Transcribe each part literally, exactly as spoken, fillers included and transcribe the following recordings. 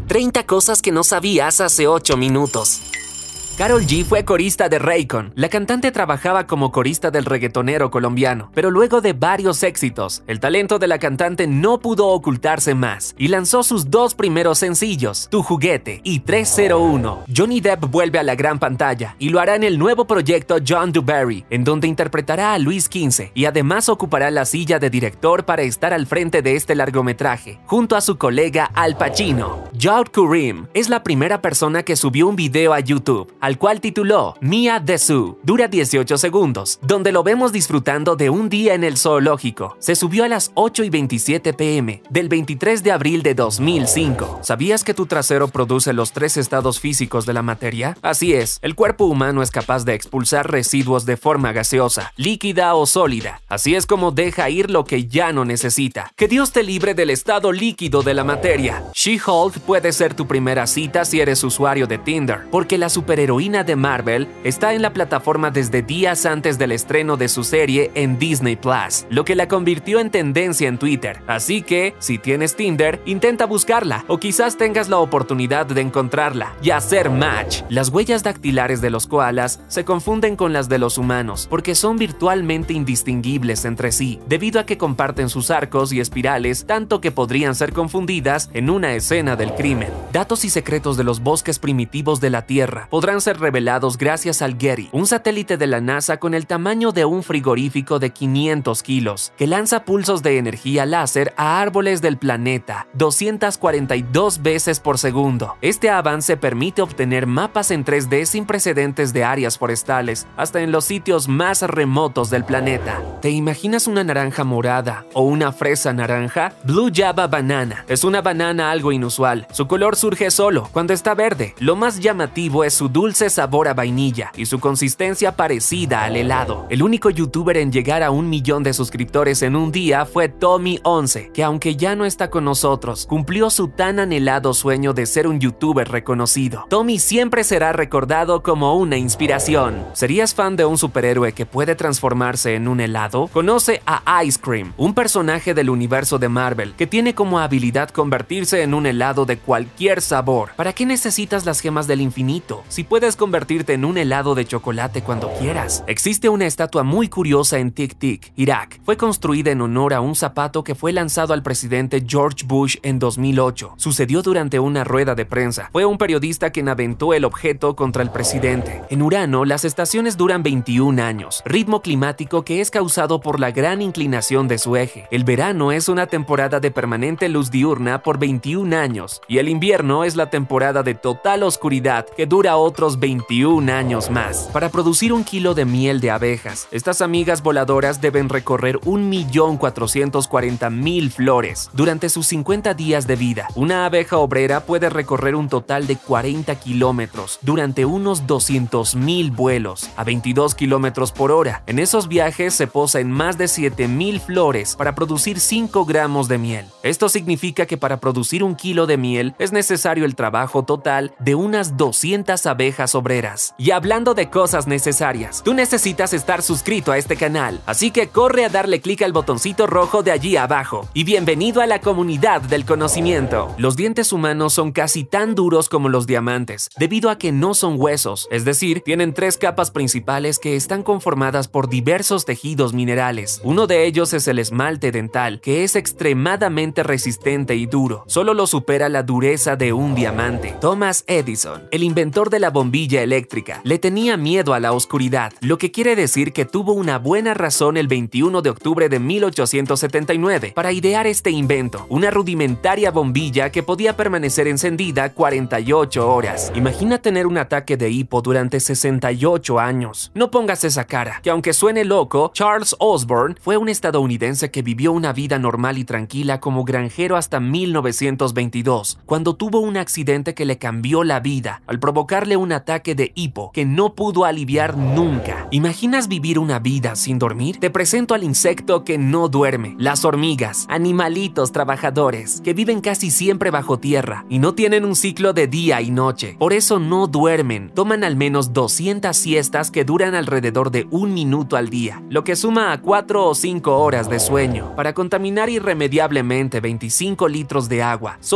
treinta cosas que no sabías hace ocho minutos. Karol G fue corista de Raycon. La cantante trabajaba como corista del reggaetonero colombiano, pero luego de varios éxitos, el talento de la cantante no pudo ocultarse más y lanzó sus dos primeros sencillos, Tu Juguete y tres cero uno. Johnny Depp vuelve a la gran pantalla y lo hará en el nuevo proyecto John Dewberry, en donde interpretará a Luis quince y además ocupará la silla de director para estar al frente de este largometraje, junto a su colega Al Pacino. Jawed Karim es la primera persona que subió un video a YouTube, al cual tituló Mia the Zoo. Dura dieciocho segundos, donde lo vemos disfrutando de un día en el zoológico. Se subió a las ocho y veintisiete pm del veintitrés de abril de dos mil cinco. ¿Sabías que tu trasero produce los tres estados físicos de la materia? Así es, el cuerpo humano es capaz de expulsar residuos de forma gaseosa, líquida o sólida. Así es como deja ir lo que ya no necesita. Que Dios te libre del estado líquido de la materia. She-Hulk puede ser tu primera cita si eres usuario de Tinder, porque la superheroína de Marvel está en la plataforma desde días antes del estreno de su serie en Disney Plus, lo que la convirtió en tendencia en Twitter. Así que, si tienes Tinder, intenta buscarla, o quizás tengas la oportunidad de encontrarla y hacer match. Las huellas dactilares de los koalas se confunden con las de los humanos, porque son virtualmente indistinguibles entre sí, debido a que comparten sus arcos y espirales, tanto que podrían ser confundidas en una escena del crimen. Datos y secretos de los bosques primitivos de la Tierra podrán ser revelados gracias al Getty, un satélite de la NASA con el tamaño de un frigorífico de quinientos kilos, que lanza pulsos de energía láser a árboles del planeta doscientas cuarenta y dos veces por segundo. Este avance permite obtener mapas en tres D sin precedentes de áreas forestales, hasta en los sitios más remotos del planeta. ¿Te imaginas una naranja morada o una fresa naranja? Blue Java Banana es una banana algo inusual. Su color surge solo cuando está verde. Lo más llamativo es su dulce sabor a vainilla y su consistencia parecida al helado. El único youtuber en llegar a un millón de suscriptores en un día fue Tommy once, que aunque ya no está con nosotros, cumplió su tan anhelado sueño de ser un youtuber reconocido. Tommy siempre será recordado como una inspiración. ¿Serías fan de un superhéroe que puede transformarse en un helado? Conoce a Ice Cream, un personaje del universo de Marvel que tiene como habilidad convertirse en un helado de cualquier sabor. ¿Para qué necesitas las gemas del infinito si puedes convertirte en un helado de chocolate cuando quieras? Existe una estatua muy curiosa en Tiktik, Irak. Fue construida en honor a un zapato que fue lanzado al presidente George Bush en dos mil ocho. Sucedió durante una rueda de prensa. Fue un periodista quien aventó el objeto contra el presidente. En Urano, las estaciones duran veintiún años, ritmo climático que es causado por la gran inclinación de su eje. El verano es una temporada de permanente luz diurna por veintiún años, y el invierno es la temporada de total oscuridad que dura otros veintiún años más. Para producir un kilo de miel de abejas, estas amigas voladoras deben recorrer un millón cuatrocientos cuarenta mil flores durante sus cincuenta días de vida. Una abeja obrera puede recorrer un total de cuarenta kilómetros durante unos doscientos mil vuelos a veintidós kilómetros por hora. En esos viajes se posa en más de siete mil flores para producir cinco gramos de miel. Esto significa que para producir un kilo de miel es necesario el trabajo total de unas doscientas abejas obreras. Y hablando de cosas necesarias, tú necesitas estar suscrito a este canal, así que corre a darle clic al botoncito rojo de allí abajo. Y bienvenido a la comunidad del conocimiento. Los dientes humanos son casi tan duros como los diamantes, debido a que no son huesos, es decir, tienen tres capas principales que están conformadas por diversos tejidos minerales. Uno de ellos es el esmalte dental, que es extremadamente resistente y duro. Solo lo supera la dureza de un diamante. Thomas Edison, el inventor de la bombilla eléctrica, le tenía miedo a la oscuridad, lo que quiere decir que tuvo una buena razón el veintiuno de octubre de mil ochocientos setenta y nueve para idear este invento, una rudimentaria bombilla que podía permanecer encendida cuarenta y ocho horas. Imagina tener un ataque de hipo durante sesenta y ocho años. No pongas esa cara, que aunque suene loco, Charles Osborne fue un estadounidense que vivió una vida normal y tranquila como granjero hasta mil novecientos veintidós, cuando tuvo un accidente que le cambió la vida al provocarle un ataque de hipo que no pudo aliviar nunca. ¿Imaginas vivir una vida sin dormir? Te presento al insecto que no duerme, las hormigas, animalitos trabajadores que viven casi siempre bajo tierra y no tienen un ciclo de día y noche. Por eso no duermen, toman al menos doscientas siestas que duran alrededor de un minuto al día, lo que suma a cuatro o cinco horas de sueño. Para contaminar irremediablemente veinticinco litros de agua, solo hacen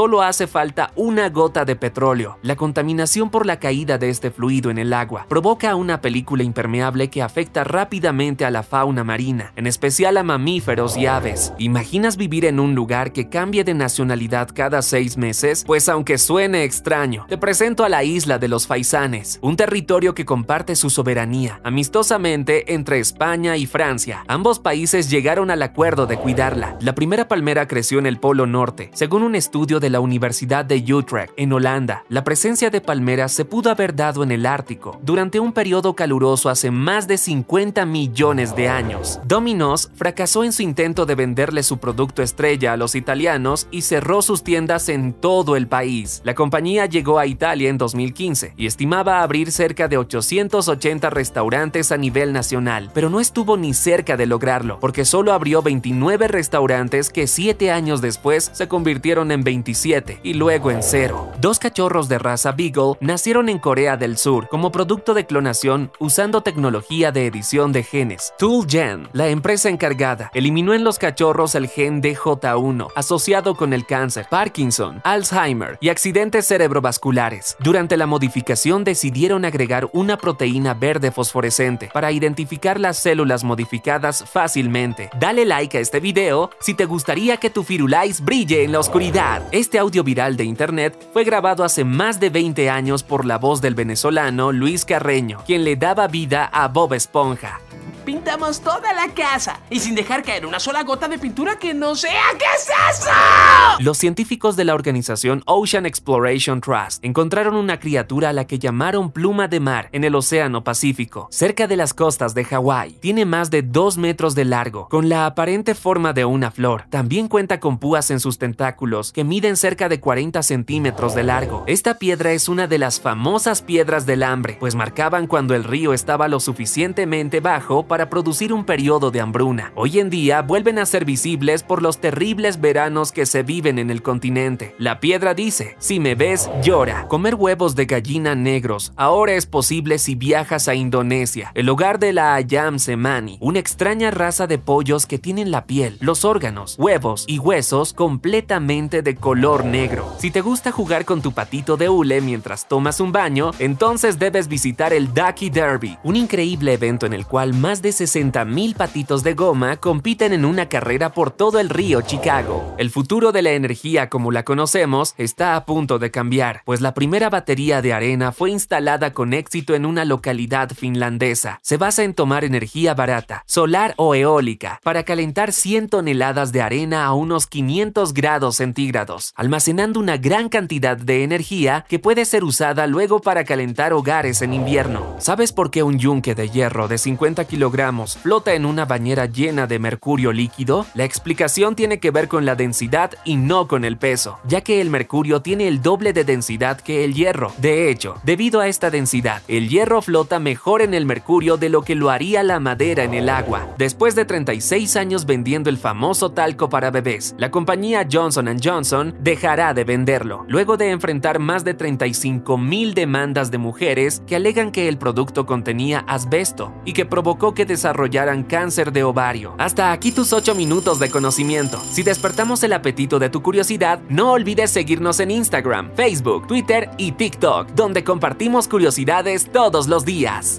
hace falta una gota de petróleo. La contaminación por la caída de este fluido en el agua provoca una película impermeable que afecta rápidamente a la fauna marina, en especial a mamíferos y aves. ¿Imaginas vivir en un lugar que cambie de nacionalidad cada seis meses? Pues aunque suene extraño, te presento a la isla de los Faisanes, un territorio que comparte su soberanía amistosamente entre España y Francia. Ambos países llegaron al acuerdo de cuidarla. La primera palmera creció en el Polo Norte. Según un estudio de la Universidad de Utrecht, en Holanda, la presencia de palmeras se pudo haber dado en el Ártico durante un periodo caluroso hace más de cincuenta millones de años. Domino's fracasó en su intento de venderle su producto estrella a los italianos y cerró sus tiendas en todo el país. La compañía llegó a Italia en dos mil quince y estimaba abrir cerca de ochocientos ochenta restaurantes a nivel nacional, pero no estuvo ni cerca de lograrlo, porque solo abrió veintinueve restaurantes que siete años después se convirtieron en veintisiete y luego en cero. Dos cachorros de raza Beagle nacieron en Corea del Sur como producto de clonación usando tecnología de edición de genes. Toolgen, la empresa encargada, eliminó en los cachorros el gen D J uno asociado con el cáncer, Parkinson, Alzheimer y accidentes cerebrovasculares. Durante la modificación decidieron agregar una proteína verde fosforescente para identificar las células modificadas fácilmente. Dale like a este video si te gustaría que tu Firulais brille en la oscuridad. Este audio viral de internet fue grabado hace más de veinte años por la voz del venezolano Luis Carreño, quien le daba vida a Bob Esponja. Pintamos toda la casa y sin dejar caer una sola gota de pintura que no sea. ¿Qué es eso? Los científicos de la organización Ocean Exploration Trust encontraron una criatura a la que llamaron pluma de mar en el Océano Pacífico, cerca de las costas de Hawái. Tiene más de dos metros de largo, con la aparente forma de una flor. También cuenta con púas en sus tentáculos que miden cerca de cuarenta centímetros de largo. Esta piedra es una de las famosas piedras del hambre, pues marcaban cuando el río estaba lo suficientemente bajo para producir un periodo de hambruna. Hoy en día vuelven a ser visibles por los terribles veranos que se viven en el continente. La piedra dice: si me ves, llora. Comer huevos de gallina negros ahora es posible si viajas a Indonesia, el hogar de la Ayam Cemani, una extraña raza de pollos que tienen la piel, los órganos, huevos y huesos completamente de color negro. Si te gusta jugar con tu patito de hule mientras tomas un baño, entonces debes visitar el Ducky Derby, un increíble evento en el cual más de sesenta mil patitos de goma compiten en una carrera por todo el río Chicago. El futuro de la energía como la conocemos está a punto de cambiar, pues la primera batería de arena fue instalada con éxito en una localidad finlandesa. Se basa en tomar energía barata, solar o eólica, para calentar cien toneladas de arena a unos quinientos grados centígrados, almacenando una gran cantidad de energía que puede ser usada luego para calentar hogares en invierno. ¿Sabes por qué un yunque de hierro de cincuenta kilogramos flota en una bañera llena de mercurio líquido? La explicación tiene que ver con la densidad y no con el peso, ya que el mercurio tiene el doble de densidad que el hierro. De hecho, debido a esta densidad, el hierro flota mejor en el mercurio de lo que lo haría la madera en el agua. Después de treinta y seis años vendiendo el famoso talco para bebés, la compañía Johnson and Johnson dejará de venderlo, luego de enfrentar más de treinta y cinco mil demandas de mujeres que alegan que el producto contenía asbesto y que provocó que desarrollaran cáncer de ovario. Hasta aquí tus ocho minutos de conocimiento. Si despertamos el apetito de tu curiosidad, no olvides seguirnos en Instagram, Facebook, Twitter y TikTok, donde compartimos curiosidades todos los días.